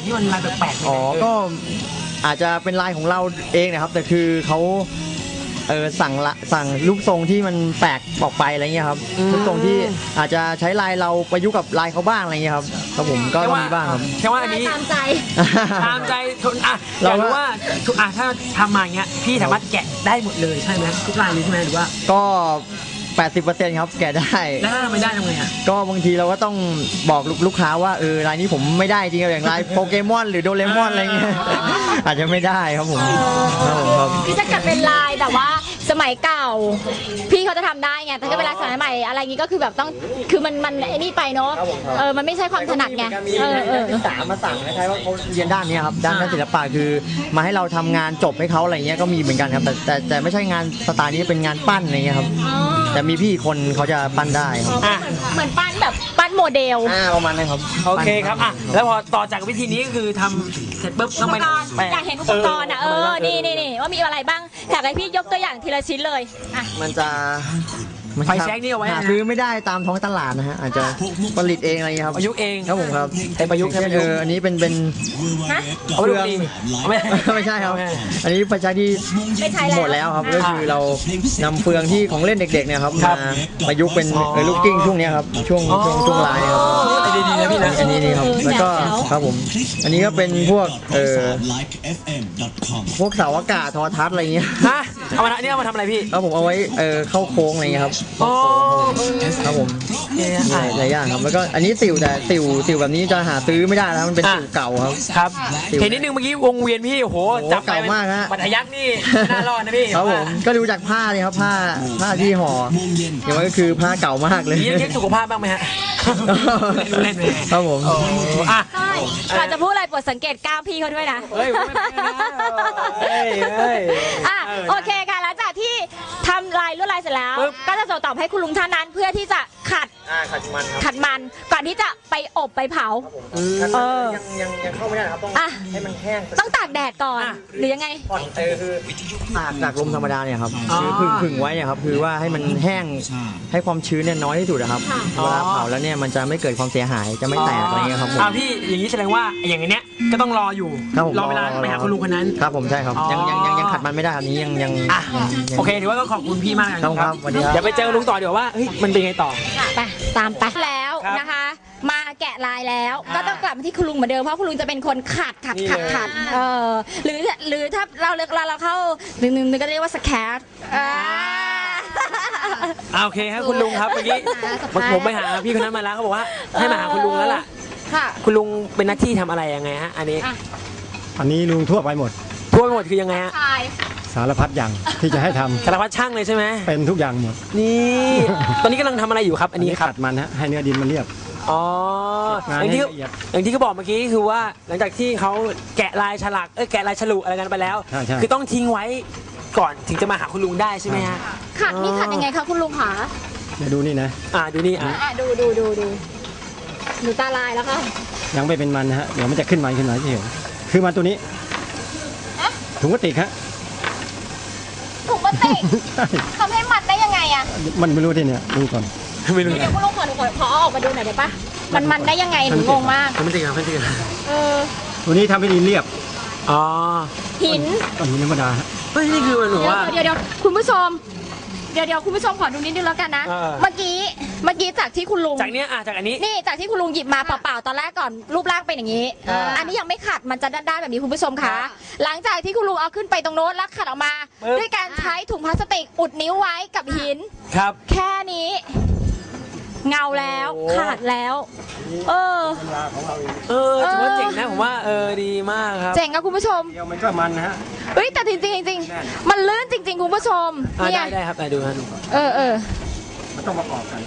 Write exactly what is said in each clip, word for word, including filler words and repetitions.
ที่มันลายแปลกๆอ๋อก็อาจจะเป็นลายของเราเองนะครับแต่คือเขาเออสั่งละสั่งรูปทรงที่มันแปลกออกไปอะไรเงี้ยครับรูปทรงที่อาจจะใช้ลายเราประยุกต์กับลายเขาบ้างอะไรเงี้ยครับครับผมก็มีบ้างครับแค่ว่าอันนี้ตามใจตามใจอ่ะเรารู้ว่าอ่ะถ้าทำมาอย่างเงี้ยพี่สามารถแกะได้หมดเลยใช่ไหมทุกลายเลยใช่ไหมหรือว่าก็แปดสิบเปอร์เซ็นต์ ครับแกะได้แล้วถ้าไม่ได้ทำไงอ่ะก็บางทีเราก็ต้องบอกลูกค้าว่าเออลายนี้ผมไม่ได้จริงอย่างลายโปเกมอนหรือโดเรมอนอะไรเงี้ยอาจจะไม่ได้ครับผมพี่จะกลับเป็นลายแต่ว่าสมัยเก่าพี่เขาจะทำได้ไงแต่ถ้าเป็นลายสมัยใหม่อะไรงี้ก็คือแบบต้องคือมันมันไอ้นี่ไปเนาะเออมันไม่ใช่ความถนัดไงเออเออสามมาสั่งคล้ายๆว่าเขาเรียนด้านนี้ครับด้านศิลปะคือมาให้เราทำงานจบให้เขาอะไรเงี้ยก็มีเหมือนกันครับแต่แต่แต่ไม่ใช่งานสไตล์นี้เป็นงานปั้นอะไรเงี้ยครับแต่มีพี่คนเขาจะปั้นได้ครับเหมือนปั้นแบบปั้นโมเดลอ่าประมาณนั้นครับโอเคครับอ่ะแล้วพอต่อจากวิธีนี้ก็คือทำเสร็จปุ๊บต้องไปอยากเห็นอุปกรณ์อ่ะเออนี่นี่นี่ว่ามีอะไรบ้างอยากให้พี่ยกตัวอย่างทีละชิ้นเลยอ่ะมันจะไฟแช็กนี่เอาไว้ซื้อไม่ได้ตามท้องตลาดนะฮะอาจจะผลิตเองอะไรเงี้ยครับประยุกต์เองครับผมครับเป็นประยุกต์ใช่ไหมเอออันนี้เป็นเป็นเฟืองไม่ไม่ใช่ครับอันนี้ไฟแช็กที่หมดแล้วครับก็คือเรานำเฟืองที่ของเล่นเด็กๆเนี่ยครับมาประยุกต์เป็นลูกกิ้งช่วงนี้ครับช่วงช่วงช่วงลายครับดีๆนะพี่นะอันนี้นี่ครับแล้วก็ครับผมอันนี้ก็เป็นพวกเออพวกเสาอากาศโทรทัศน์อะไรเงี้ยฮะเอามาเนี่ยเอามาทำอะไรพี่ครับผมเอาไว้เออเข้าโค้งอะไรเงี้ยครับครับผมหลายอย่างครับแล้วก็อันนี้ติ่วแต่ติ่วติ่วแบบนี้จะหาซื้อไม่ได้แล้วมันเป็นติ่วเก่าครับครับเห็นนิดนึงเมื่อกี้วงเวียนพี่โอ้โหจับเก่ามากฮะบัตรยักษ์นี่น่ารอดนะพี่ครับผมก็ดูจากผ้าเลยครับผ้าผ้าที่ห่ออย่างว่าก็คือผ้าเก่ามากเลยนี่เช็คสุขภาพบ้างไหมฮะเล่นเลยครับผมอ่ะก่อนจะพูดอะไรโปรดสังเกตก้าวพี่เขาด้วยนะเฮ้ยไม่เป็นนะเฮ้ยเฮ้ยอ่ะโอเคค่ะหลังจากที่ทำลายลวดลายเสร็จแล้วก็จะส่งต่อให้คุณลุงท่านนั้นเพื่อที่จะขัดขัดมันขัดมันก่อนที่จะไปอบไปเผาเออยังยังยังเข้าไม่ได้ครับต้องให้มันแห้งต้องตากแดดก่อนหรือยังไงก่อนเออคือตากจากลมธรรมดาเนี่ยครับคือผึ่งผึ่งไว้เนี่ยครับคือว่าให้มันแห้งให้ความชื้นเนี่ยน้อยที่สุดนะครับเวลาเผาแล้วเนี่ยมันจะไม่เกิดความเสียหายจะไม่แตกอะไรเงี้ยครับผมอ่าพี่อย่างนี้แสดงว่าอย่างเนี้ยก็ต้องรออยู่รอเวลาไปหาคุณลุงคนนั้นครับผมใช่ครับยังยังยังยังขัดมันไม่ได้ครับนี้ยังยังโอเคถือว่าก็ขอบคุณพี่มากครับวันนี้เดี๋ยวไปเจอลุงต่อเดี๋ยวว่าเฮ้ยมันเป็นไงต่อไปตามไปแล้วนะคะมาแกะลายแล้วก็ต้องกลับมาที่คุณลุงเหมือนเดิมเพราะคุณลุงจะเป็นคนขัดขัดขัดขัดเออหรือหรือถ้าเราเราเราเข้าหนึ่งหนึ่งก็เรียกว่าสแครโอเคครับคุณลุงครับเมื่อกี้ผมไปหาพี่คนนั้นมาแล้วเขาบอกว่าให้มาหาคุณลุงแล้วล่ะคุณลุงเป็นหน้าที่ทำอะไรยังไงฮะอันนี้อันนี้ลุงทั่วไปหมดทั่วไปหมดคือยังไงฮะสารพัดอย่างที่จะให้ทำสารพัดช่างเลยใช่ไหมเป็นทุกอย่างหมดนี่ตอนนี้กำลังทำอะไรอยู่ครับอันนี้ครับขัดมันฮะให้เนื้อดินมันเรียบอ๋ออย่างที่อย่างที่เขาบอกเมื่อกี้คือว่าหลังจากที่เขาแกะลายฉลากเออแกะลายฉลุอะไรกันไปแล้วคือต้องทิ้งไว้ก่อนถึงจะมาหาคุณลุงได้ใช่ไหมฮะขัดนี่ขัดยังไงคะคุณลุงคะเดี๋ยวดูนี่นะอ่าดูนี่อ่าดูดูดูดูดูตาลายแล้วค่ะยังไม่เป็นมันนะฮะเดี๋ยวมันจะขึ้นมันขึ้นมาเฉยคือมันตัวนี้ถุงพลาสติกฮะถุงพลาสติกทำให้มันได้ยังไงอะมันไม่รู้ที่เนี่ยดูก่อนไม่รู้เดี๋ยวคุณลุงขอหนูขอออกมาดูหน่อยได้ปะมันมันได้ยังไงหนูงงมากมันจริงครับมันจริงเออตัวนี้ทำให้ดินเรียบอ๋อหินก้อนหินธรรมดาเฮ้ยนี่คือหนูว่าเดี๋ยวเดี๋ยวคุณผู้ชมเดี๋ยวเดี๋ยวคุณผู้ชมขอดูนิดนึงแล้วกันนะเมื่อกี้เมื่อกี้จากที่คุณลุงจากเนี้ยอ่ะจากอันนี้นี่จากที่คุณลุงหยิบมาเปล่าๆตอนแรกก่อนรูปร่างเป็นอย่างนี้อันนี้ยังไม่ขัดมันจะด้านๆแบบนี้คุณผู้ชมคะหลังจากที่คุณลุงเอาขึ้นไปตรงโน้นแล้วขัดออกมาด้วยการใช้ถุงพลาสติกอุดนิ้วไว้กับหินครับแค่นี้เงาแล้วขาดแล้วเออเออถือว่าเจ๋งนะผมว่าเออดีมากครับเจ๋งครับคุณผู้ชมเดี๋ยวมันก็มันนะฮะเฮ้ยแต่จริงจริงจริงมันลื่นจริงๆคุณผู้ชมได้ได้ครับได้ดูนะเออเออมันต้องประกอบกัน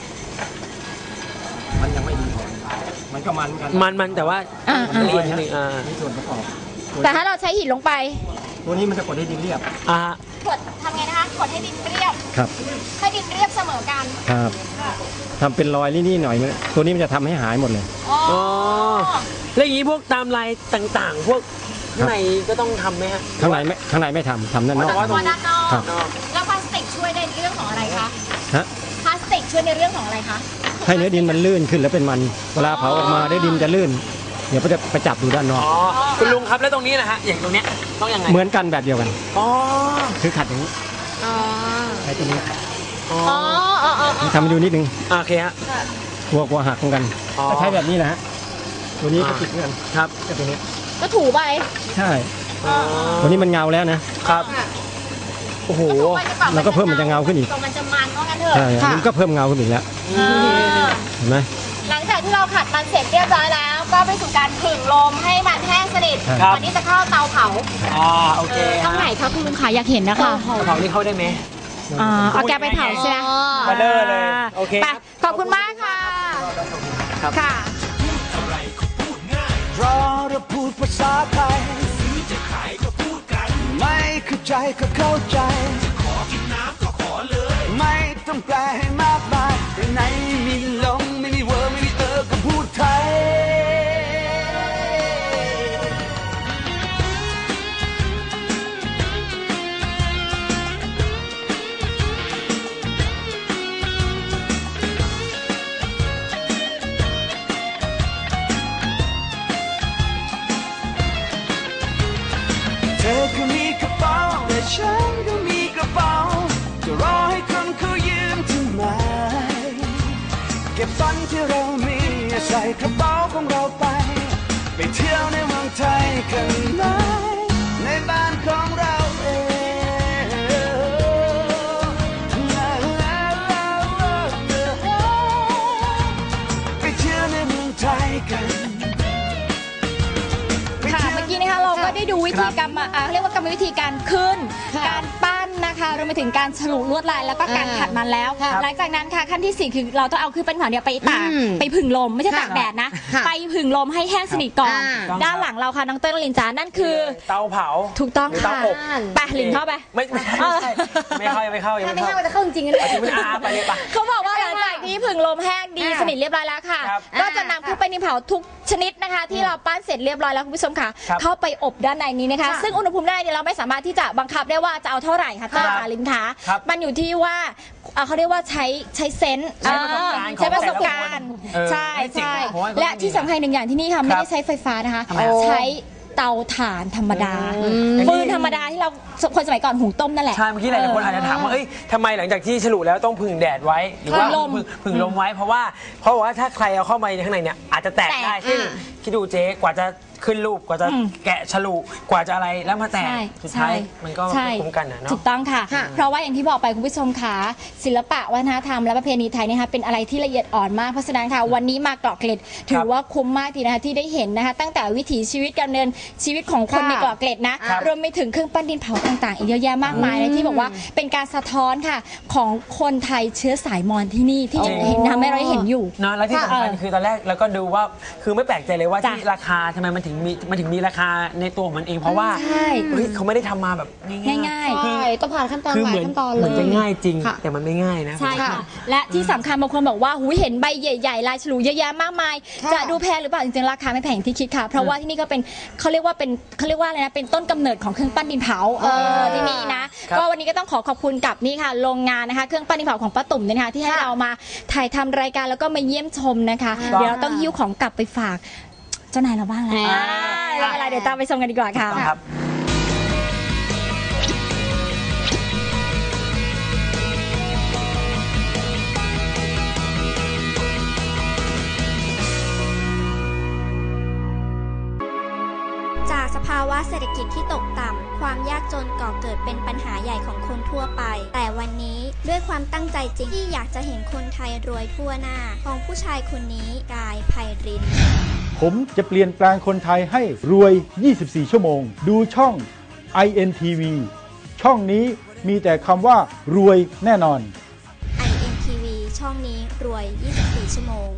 มันยังไม่ดีพอมันก็มันกันมันมันแต่ว่าอ่าอ่านี่ส่วนประกอบแต่ถ้าเราใช้หินลงไปตัวนี้มันจะกดให้ดินเรียบอ่ากดทำไงนะคะกดให้ดินเรียบครับให้ดินเรียบเสมอกันครับทำเป็นรอยนี่ๆหน่อยตัวนี้มันจะทำให้หายหมดเลยอ๋อแล้วอย่างนี้พวกตามลายต่างๆพวกข้างในก็ต้องทำไหมฮะข้างในไม่ข้างในไม่ทำทำด้านนอกด้านนอกแล้วพลาสติกช่วยในเรื่องของอะไรคะฮะพลาสติกช่วยในเรื่องของอะไรคะให้เนื้อดินมันลื่นขึ้นแล้วเป็นมันเวลาเผาออกมาได้ดินจะลื่นเดี๋ยวก็จะไปจับดูด้านนอกอ๋อคุณลุงครับแล้วตรงนี้นะฮะอย่างตรงเนี้ยต้องยังไงเหมือนกันแบบเดียวกันอ๋อคือขัดอย่างนี้อ๋อใช้ตัวนี้ขัดอ๋ออ๋ออ๋ออ๋อทำให้ดูนิดนึงโอเคฮะกลัวกลัวหักเหมือนกันอ๋อก็ใช้แบบนี้นะฮะตัวนี้ก็อ่าติดเหมือนกันครับกับตัวนี้ก็ถูไปใช่อ๋อตัวนี้มันเงาแล้วนะครับโอ้โหแล้วก็เพิ่มมันจะเงาขึ้นอีกตรงมันจะมันว่างั้นเถอะใช่มันก็เพิ่มเงาขึ้นอีกแล้วเออเห็นไหมหลังจากที่เราขัดมันเสร็จเรียบร้อยแล้ว ก็ไปสู่การผึ่งลมให้มันแห้งสนิทครับก่อนที่จะเข้าเตาเผาอ่าโอเคตรงไหนคะคุณลุงขาอยากเห็นนะคะเผานี่เข้าได้ไหมอ่าเอาแกไปเผาใช่ไหมมาเด้อเลยโอเคไปขอบคุณมากค่ะครับค่ะเพราะเราพูดภาษาไทยซื้อจะขายก็พูดกันไม่เข้าใจก็เข้าใจจะขอกินน้ำก็ขอเลยไม่ต้องแปลให้มากมายในไหนไม่มีลงไม่มีเวอร์ไม่มีเออก็พูดไทยเธอก็มีกระเป๋าแต่ฉันก็มีกระเป๋าจะรอให้คนเขายืมทำไมเก็บฝันที่เรามีใส่กระเป๋าของเราไปไปเที่ยวในเมืองไทยกันไหมในบ้านของเราเองไปเที่ยวในเมืองไทยกันค่ะเมื่อกี้นะคะเราก็ได้ดูวิธีกรรมอ่ะอ่าเรียกว่ากรรมวิธีการขึ้น การปั้นนะคะรวมไปถึงการฉลุลวดลายแล้วก็การขัดมันแล้ว หลังจากนั้นค่ะขั้นที่สี่คือเราต้องเอาคือเป็นผังเนี่ยไปตากไปผึ่งลมไม่ใช่ตากแดดนะ ไปผึ่งลมให้แห้งสนิทก่อน ด้านหลังเราค่ะน้องเต้นลินจานั่นคือเตาเผาถูกต้องหรือเตาค่ะอบไปลินเข้าไปไม่ไม่ใช่ไม่ใช่ไม่เข้ายังไม่เข้ายังถ้าไม่ไม่เข้าให้มันจะเข้าจริงๆเลยจริงๆอาไปเลยปะเขาบอกว่าหลังจากที่ผึ่งลมแห้งดีสนิทเรียบร้อยแล้วค่ะครับก็จะนำขึ้นไปในเผาทุกชนิดนะคะ ที่เราปั้นเสร็จเรียบร้อยแล้วคุณผู้ชมค่ะครับเข้าไปอบด้านในนี้นะคะ ซึ่งอุณหภูมิด้านในเราไม่สามารถที่จะบังคับได้ว่าจะเอาเท่าไหร่ค่ะเต้าขาลินขาครับมันอยู่ที่ว่าเอ่อเขาเรียกว่าใช้ใช้เซนส์ใช้ประสบการณ์ของใช้ประสบการณ์เออใช่ให้สิ่งใช่ผมว่าก็และที่สำคัญหนึ่งอย่างที่นี่ค่ะไม่ครัได้บใช้ไฟฟ้านะคะทำไมอ่ะใช้เตาถ่านธรรมดาอืมฟืนธรรมดาที่เราคนสมัยก่อนหุงต้มนั่นแหละใช่เมื่อกี้หลายๆคนอาจจะถามว่าเอ้ยทำไมหลังจากที่ฉลุแล้วต้องพึ่งแดดไว้ หรือว่าพึ่งลมพึ่งพึ่งลมไว้เพราะว่าเพราะว่าถ้าใครเอาเข้ามาในข้างในเนี่ยอาจจะแตกแตกได้ซึ่งอ่าคิดดูเจ๊กว่าจะขึ้นรูปกว่าจะอืมแกะฉลุกว่าจะอะไรแล้วมาแตกใช่สุดท้ายใช่มันก็ใช่ไม่คุ้มกันนะเนาะถูกต้องค่ะ เพราะว่าอย่างที่บอกไปคุณผู้ชมค่ะศิลปะวัฒนธรรมและประเพณีไทยนะคะเป็นอะไรที่ละเอียดอ่อนมากเพราะฉะนั้นค่ะวันนี้มาเกาะเกร็ดถือว่าคุ้มมากทีนะคะที่ได้เห็นนะคะตั้งแต่วิถีชีวิตการเดินชีวิตของคนในเกาะเกร็ดนะครับ รวมไปถึงเครื่องปั้นดินเผาต่างๆอีกเยอะแยะมากมายเลยที่บอกว่าเป็นการสะท้อนค่ะของคนไทยเชื้อสายมอญที่นี่ที่ยังเห็นทำให้เราได้เห็นอยู่เนาะแล้วที่สำคัญเออคือตอนแรกแล้วก็ดูว่าคือไม่แปลกใจเลยว่าจ้ะที่ราคาทำไมมันถึงมีมันถึงมีราคาในตัวของมันเองเพราะว่าใช่เฮ้ยเขาไม่ได้ทำมาแบบง่ายๆง่ายๆคือต้องผ่านขั้นตอนคือหลาเหยมือนขั้นตอนเหเลมือนจะยง่ายจริงค่ะแต่มันไม่ง่ายนะใช่ค่ะ และที่สำคัญบางคนบอกว่าหูยเห็นใบใหญ่ๆลายฉลุเยอะแยะมากมายค่ะจะดูแพงหรือเปล่าจริงๆราคาไม่แพงที่คิดค่ะ เพราะว่าที่นี่ก็เป็นเขาเรียกว่าเป็นเขาเรียกว่าอะไรนะเป็นต้นกำเนิดของเครื่องปั้นดินเผาเออที่นี่นะครับ ก็วันนี้ก็ต้องขอขอบคุณกับนี่ค่ะโรงงานนะคะเครื่องปั้นดินเผาของป้าตุ่มเนี่ยนะคะที่ให้เรามาถ่ายทำรายการแล้วก็มาเยี่ยมชมนะคะ เดี๋ยวเราต้องหิ้วของกลับไปฝากเจ้านายเราบ้างแล้วอ่าแล้วอะไรเดี๋ยวตามไปชมกันดีกว่าค่ะต้องครับจากสภาวะเศรษฐกิจที่ตกต่ำ ความยากจนก่อเกิดเป็นปัญหาใหญ่ของคนทั่วไป แต่วันนี้ด้วยความตั้งใจจริงที่อยากจะเห็นคนไทยรวยทั่วหน้า ของผู้ชายคนนี้กายไพรินทร์ผมจะเปลี่ยนแปลงคนไทยให้รวย ยี่สิบสี่ ชั่วโมง ดูช่อง ไอ เอ็น ที วี ช่องนี้มีแต่คำว่ารวยแน่นอนไอ เอ็น ที วี ช่องนี้รวย ยี่สิบสี่ ชั่วโมง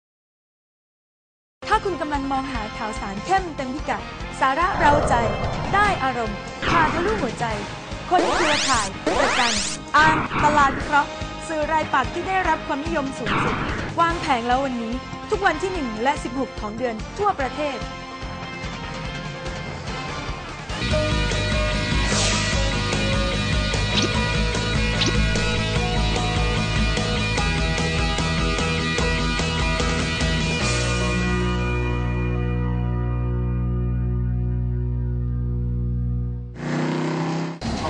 ถ้าคุณกำลังมองหาข่าวสารเข้มเต็มพิกัด สาระเราใจ ได้อารมณ์ผ่านทะลุหัวใจ คนเครือข่ายประกันอ่านตลาดวิเคราะห์สื่อรายปักษ์ที่ได้รับความนิยมสูงสุด วางแผงแล้ววันนี้ ทุกวันที่ หนึ่ง และ สิบหก ของเดือนทั่วประเทศ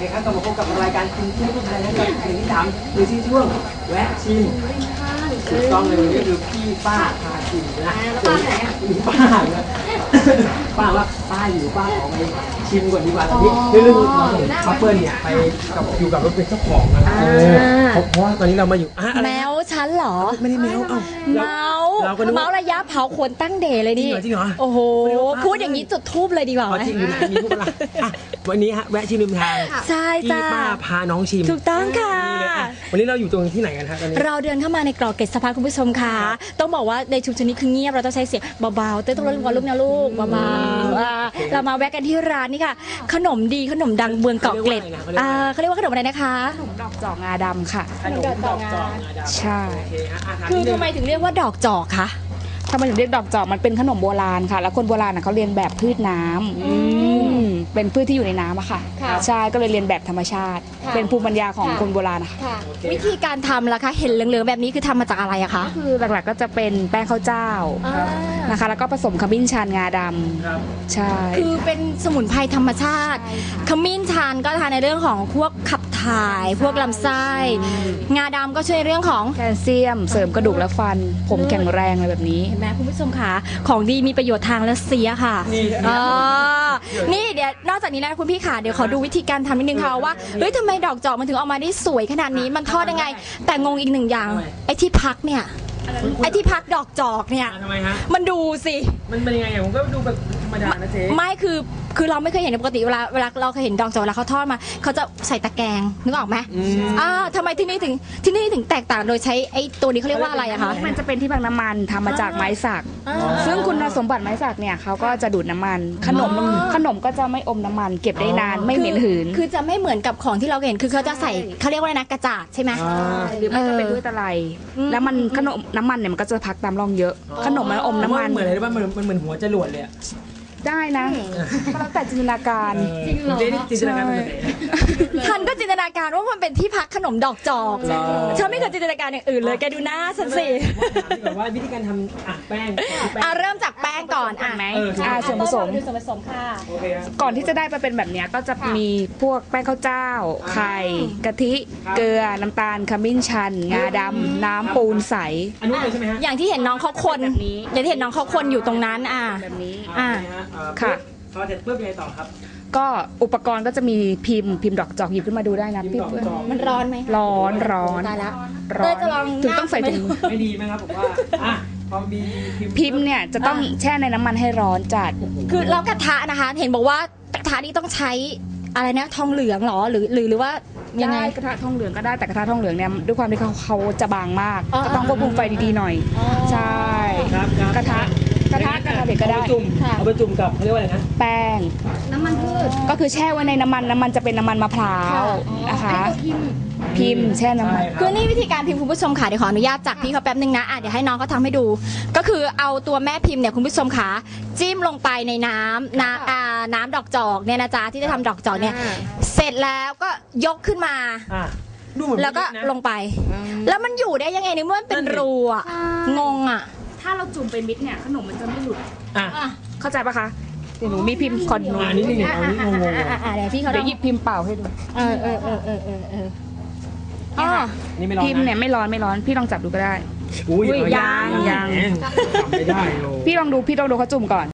เคครับกลับมาพบกับรายการคุณเชื่อทุกท่านนะครับอย่างที่ถามหรือที่ช่วงแวะชิมถูกต้องเลยวันนี้คือพี่ป้าพาชิมนะป้าไหนมีป้าเนี่ยป้าว่าป้าอยู่ป้าขอไปชิมก่อนดีกว่าตอนนี้เรื่องของป้าเปิ้ลเนี่ยไปกับอยู่กับรถเป็นเจ้าของนะเพราะว่าตอนนี้เรามาอยู่อะอะไรแมวฉันเหรอไม่ได้แมวเอ้าเมาเมาระยะเผาขนตั้งเดเลยนี่จริงเหรอโอ้โหพูดอย่างนี้จุดทูบเลยดีกว่าไหมจริงอยู่ไหนมีทุกเวลาอ่ะวันนี้ฮะแวะชิมริมทางใช่จ้าพี่ป้าพาน้องชิมถูกต้องค่ะวันนี้เราอยู่ตรงที่ไหนกันฮะตอนนี้เราเดินเข้ามาในกรอกเกตสภาคุณผู้ชมค่ะต้องบอกว่าในชุมชนนี้คือเงียบเราต้องใช้เสียงเบาๆเต้นต้องลดวอลลุ่มนะลูกเบาๆอ่าเรามาแวะกันที่ร้านนี่ค่ะขนมดีขนมดังเมืองเกาะเกร็ดอ่าเขาเรียกว่าขนมอะไรนะคะขนมดอกจอกงาดำค่ะขนมดอกจอกงาดำใช่โอเคฮะอาหารคือนิดนึทำงไมถึงเรียกว่าดอกจอกคะทำไมถึงเรียกดอกจอกมันเป็นขนมโบราณค่ะ แล้วคนโบราณน่ะเขาเรียนแบบพืชน้ำอืมเป็นพืชที่อยู่ในน้ำอะค่ะ ใช่ก็เลยเรียนแบบธรรมชาติ เป็นภูมิปัญญาของคนโบราณนะคะวิธีการทำล่ะคะเห็นเหลืองๆแบบนี้คือทำมาจากอะไรอะคะคือหลักๆก็จะเป็นแป้งข้าวเจ้านะคะ แล้วก็ผสมขมิ้นชันงาดำใช่คือเป็นสมุนไพรธรรมชาติขมิ้นชันก็ทานในเรื่องของพวกขับถ่าย พวกลำไส้งาดำก็ช่วยเรื่องของแคลเซียมเสริมกระดูกและฟัน ผมแข็งแรงอะไรแบบนี้เห็นไหมคุณผู้ชมคะของดีมีประโยชน์ทางรัสเซียค่ะอ่านี่เดี๋ยวนอกจากนี้นะคุณพี่ค่ะเดี๋ยวขอดูวิธีการทำนิดนึงค่ะว่าเฮ้ยทำไมดอกจอกมันถึงออกมาได้สวยขนาดนี้มันทอดยังไง แต่งงอีกหนึ่งอย่างไอ้ที่พักเนี่ยไอ้ที่พักดอกจอกเนี่ยทำไมฮะมันดูสิมันเป็นยังไงอ่ะผมก็ดูแบบธรรมดานะเจ๊ไม่คือคือเราไม่เคยเห็นปกติเวลาเวลาเราเคยเห็นดอกจอกเวลาเขาทอดมาเขาจะใส่ตะแกรงนึกออกไหมอ่าทำไมที่นี่ถึงที่นี่ถึงแตกต่างโดยใช้ไอ้ตัวนี้เขาเรียกว่าอะไรอะคะมันจะเป็นที่พักน้ำมันทำมาจากไม้สัก ซึ่งคุณสมบัติไม้สักเนี่ยเขาก็จะดูดน้ำมัน ขนมขนมก็จะไม่อมน้ำมัน เก็บได้นานไม่เหม็นหืนคือจะไม่เหมือนกับของที่เราเห็นคือเขาจะใส่เขาเรียกว่าอะไรนะกระจาดใช่ไหมหรือไม่ก็เป็นด้วยตะไลแล้วมันขนมน้ำมันเนี่ยมันก็จะพักตามร่องเยอะ ขนมมันอมน้ำมันเหมือนอะไรรู้ป่ะมันมันเหมือนหัวจรวดเลยอ่ะได้นะก็แล้วแต่จินตนาการจริงเหรอเจ๊นี่จินตนาการเป็นแบบไหนทันก็จินตนาการว่ามันเป็นที่พักขนมดอกจอกฉันไม่เคยจินตนาการอย่างอื่นเลยแกดูหน้าฉันสิแบบว่าวิธีการทำอ่ะแป้งอ่ะเริ่มจากแป้งก่อนอ่ะไหมเอออ่าส่วนผสมดูส่วนผสมค่ะโอเคฮะก่อนที่จะได้มาเป็นแบบเนี้ยก็จะมีพวกแป้งข้าวเจ้า ไข่กะทิ เกลือน้ำตาลขมิ้นชัน งาดำน้ำปูนใสอันนู้นเลยใช่ไหมฮะอย่างที่เห็นน้องเขาคนแบบนี้อย่างที่เห็นน้องเขาคนอยู่ตรงนั้นอ่ะแบบนี้อ่ะค่ะพอเสร็จปุ๊บยังไงต่อครับก็อุปกรณ์ก็จะมีพิมพ์พิมพ์ดอกจอกหยิบขึ้นมาดูได้นะพิพี่มพ์ดอกจอกมันร้อนไหมร้อนร้อนตายแล้วร้อเต้ยนจะลองถึงต้องใส่ถุงไม่ดีไหมครับผมว่าอ่ะพอมีพิมพ์เนี่ยจะต้องแช่ในน้ำมันให้ร้อนจัดคือแล้วกระทะนะคะ เห็นบอกว่ากระทะนี้ต้องใช้อะไรนะทองเหลืองเหรอหรือหรือหรือว่ายังไงได้กระทะทองเหลืองก็ได้แต่กระทะทองเหลืองเนี่ยด้วยความที่เขาเขาจะบางมากอ๋อก็ต้องควบคุมไฟดีๆหน่อย ใช่ครับครับกระทะกระทะกระทะเด็กก็ได้เอาไปจุ่มเอาไปจุ่มกับเขาเรียกว่าอะไรนะแป้งน้ำมันพืชก็คือแช่ไว้ในน้ำมันน้ำมันจะเป็นน้ำมันมะพร้าวนะคะ พิมพ์แช่น้ำมันคือนี่วิธีการพิมพ์คุณผู้ชมค่ะเดี๋ยวขออนุญาตจากพี่เขาแป๊บนึงนะอ่ะเดี๋ยวให้น้องเขาทำให้ดู ก็คือเอาตัวแม่พิมพ์เนี่ยคุณผู้ชมค่ะจิ้มลงไปในน้ำน้ำอ่าน้ำดอกจอกเนี่ยนะจ๊ะที่จะทำดอกจอกเนี่ยเสร็จแล้วก็ยกขึ้นมาอ่ะดูเหมือนแล้วก็นะลงไป แล้วมันอยู่ได้ยังไงในเมื่อมันเป็นรูอ่ะงงอ่ะถ้าเราจุ่มเป็นมิดเนี่ยขนมมันจะไม่หลุดอ่ะเข้าใจปะคะเดี๋ยวหนูมีพิมพ์ขอหนูอ่ะนิดนึงเอานิดงงๆอ่ะอ่ะเดี๋ยวพี่เขาเดี๋ยวหยิบพิมพ์เปล่าให้ดูเออเออเออเออเออเอออ๋อนี่ไม่ร้อนพิมพ์นะเนี่ยไม่ร้อนไม่ร้อนพี่ลองจับดูก็ได้อุ้ยอุ้ยเอายังยังทำไม่ได้โลพี่ลองดูพี่ลองดูเขาจุ่มก่อน